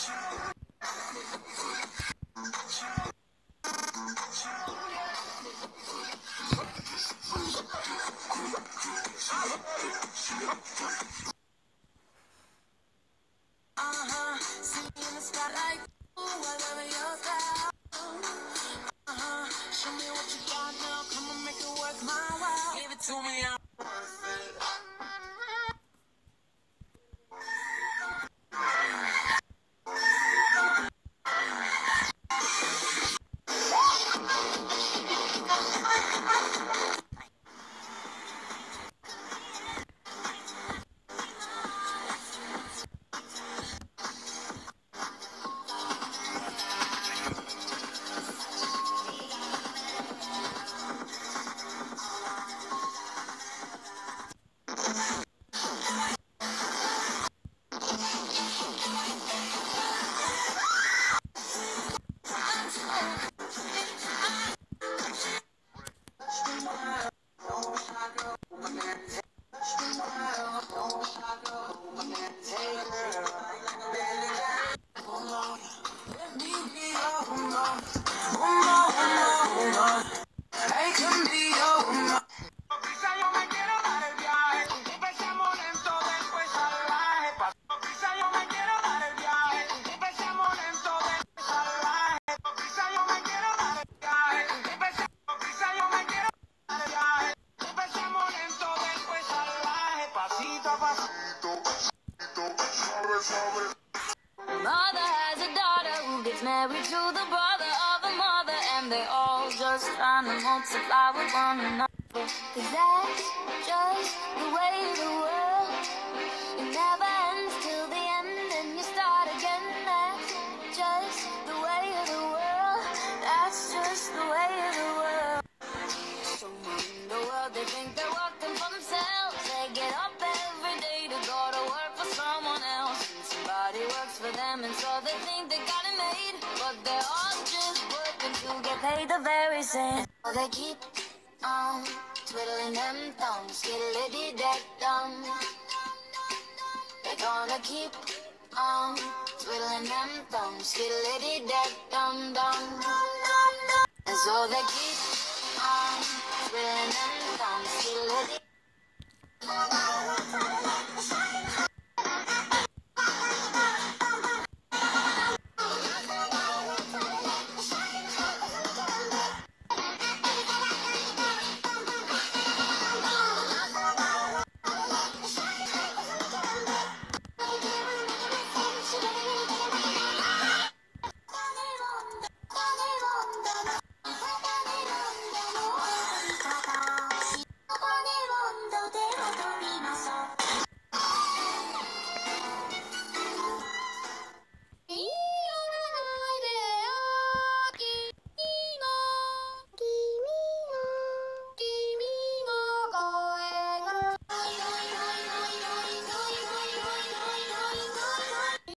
See me in the spotlight, ooh, I love your style. Show me what you got now, come on, make it worth my while. Give it to me, I'm Mother has a daughter who gets married to the brother of a mother, and they all just trying to multiply with one another. 'Cause that's just the way the world, it never ends till the end and you start again. That's just the way of the world. That's just the way of the world. Someone in the world, they think they're working for themselves. They get up every day to go to work for someone else. Somebody works for them, and so they think they got it made. But they're all just working to get paid the very same. So they keep on twiddling them thumbs, skiddly-dee-dee-dum. They're gonna keep on twiddling them thumbs, skiddly-dee-dee-dum-dum. And so they keep on twiddling them thumbs, skiddly-dee-dum.